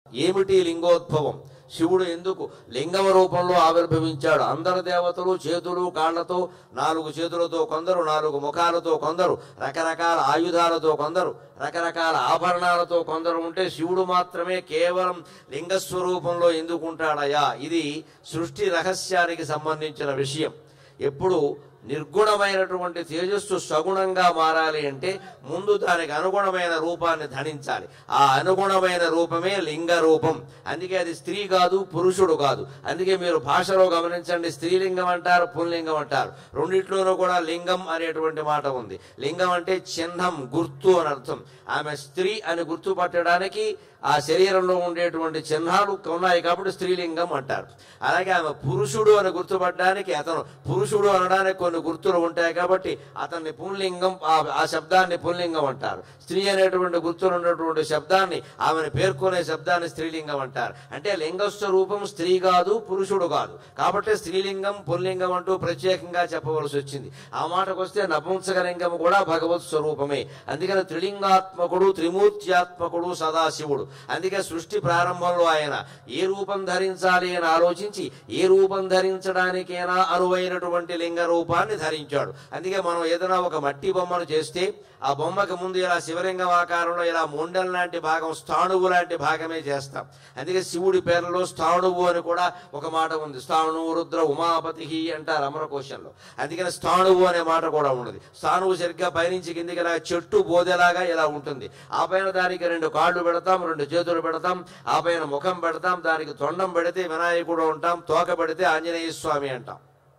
ఏమిటి లింగోద్భవం? శివుడు ఎందుకు లింగమ రూపంలో ఆవిర్భవించాడు? అందరు దేవతలు చేతులు కాళ్లతో, 4 చేతులతో కొందరు, 4 ముఖాలతో కొందరు, రకరకాల ఆయుధాలతో కొందరు, రకరకాల ఆభరణాలతో కొందరు ఉంటే శివుడు మాత్రమే కేవలం లింగస్వరూపంలో ఎందుకు ఉంటాడయా? ఇది సృష్టి రహస్యానికి సంబంధించిన విషయం. ఎప్పుడు నిర్గుణమైనటువంటి తేజస్సు సగుణంగా మారాలి అంటే ముందు దానికి అనుగుణమైన రూపాన్ని ధరించాలి. ఆ అనుగుణమైన రూపమే లింగ రూపం. అందుకే అది స్త్రీ కాదు, పురుషుడు కాదు. అందుకే మీరు భాషలో గమనించండి, స్త్రీలింగం అంటారు, పుల్లింగం అంటారు. రెండిట్లోనూ కూడా లింగం అనేటువంటి మాట ఉంది. లింగం అంటే చిహ్నం, గుర్తు అని అర్థం. ఆమె స్త్రీ అని గుర్తుపట్టడానికి ఆ శరీరంలో ఉండేటువంటి చిహ్నాలు ఉన్నాయి కాబట్టి స్త్రీలింగం అంటారు. అలాగే ఆమె పురుషుడు అని గుర్తుపట్టడానికి, అతను పురుషుడు అనడానికి కొన్ని గుర్తులు ఉంటాయి కాబట్టి అతన్ని పుల్లింగం, ఆ శబ్దాన్ని పుల్లింగం అంటారు. స్త్రీ అనేటువంటి గుర్తులు ఉన్నటువంటి శబ్దాన్ని, ఆమెను పేర్కొనే శబ్దాన్ని స్త్రీలింగం అంటారు. అంటే లింగస్వరూపం స్త్రీ కాదు, పురుషుడు కాదు. కాబట్టి స్త్రీలింగం పుల్లింగం అంటూ ప్రత్యేకంగా చెప్పవలసి వచ్చింది. ఆ మాటకు వస్తే నపుంసకలింగం కూడా భగవత్ స్వరూపమే. అందుకని త్రిలింగాత్మకుడు, త్రిమూర్త్యాత్మకుడు సదాశివుడు. అందుకే సృష్టి ప్రారంభంలో ఆయన ఏ రూపం ధరించాలి అని ఆలోచించి ఏ రూపం ధరించడానికైనా అనువైనటువంటి లింగ రూపాన్ని ధరించాడు. అందుకే మనం ఏదైనా ఒక మట్టి బొమ్మను చేస్తే ఆ బొమ్మకి ముందు ఇలా శివలింగం ఆకారంలో ఇలా మొండెం లాంటి భాగం, స్థాణువు లాంటి భాగమే చేస్తాం. అందుకే శివుడి పేర్లలో స్థాణువు అని కూడా ఒక మాట ఉంది. స్థాణు రుద్ర ఉమాపతి అంటారు అమరకోశంలో. అందుకని స్థాణువు అనే మాట కూడా ఉన్నది. స్థాణువు సరిగ్గా పైనుంచి కిందికి ఇలా చెట్టు బోధెలాగా ఇలా ఉంటుంది. ఆ పైన దానికి 2 కాళ్ళు పెడతాం, 2 చేతులు పెడతాం, ఆ పైన ముఖం పెడతాం, దానికి తొండం పెడితే వినాయకుడు ఉంటాం, తోక పెడితే ఆంజనేయ స్వామి అంటాం.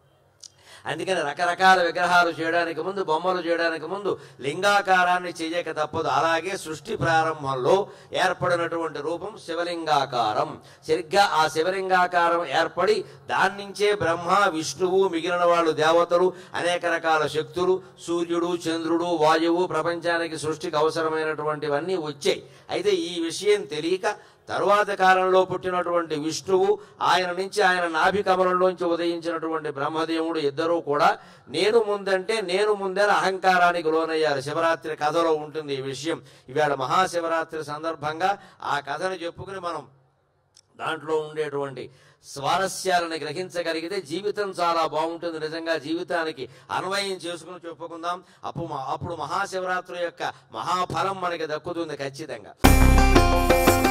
అందుకని రకరకాల విగ్రహాలు చేయడానికి ముందు, బొమ్మలు చేయడానికి ముందు లింగాకారాన్ని చేయక తప్పదు. అలాగే సృష్టి ప్రారంభంలో ఏర్పడినటువంటి రూపం శివలింగాకారం. సరిగ్గా ఆ శివలింగాకారం ఏర్పడి దాని నుంచే బ్రహ్మ, విష్ణువు, మిగిలిన వాళ్ళు దేవతలు, అనేక రకాల శక్తులు, సూర్యుడు, చంద్రుడు, వాయువు, ప్రపంచానికి సృష్టికి అవసరమైనటువంటివన్నీ వచ్చాయి. అయితే ఈ విషయం తెలియక తరువాత కాలంలో పుట్టినటువంటి విష్ణువు, ఆయన నుంచి ఆయన నాభి కమలంలోంచి ఉదయించినటువంటి బ్రహ్మదేవుడు ఇద్దరూ కూడా నేను ముందంటే నేను ముందని అహంకారానికి లోనయ్యారు. శివరాత్రి కథలో ఉంటుంది ఈ విషయం. ఇవాళ మహాశివరాత్రి సందర్భంగా ఆ కథను చెప్పుకుని మనం దాంట్లో ఉండేటువంటి స్వారస్యాలను గ్రహించగలిగితే జీవితం చాలా బాగుంటుంది. నిజంగా జీవితానికి అన్వయం చేసుకుని చెప్పుకుందాం. అప్పుడు మహాశివరాత్రి యొక్క మహాఫలం మనకి దక్కుతుంది ఖచ్చితంగా.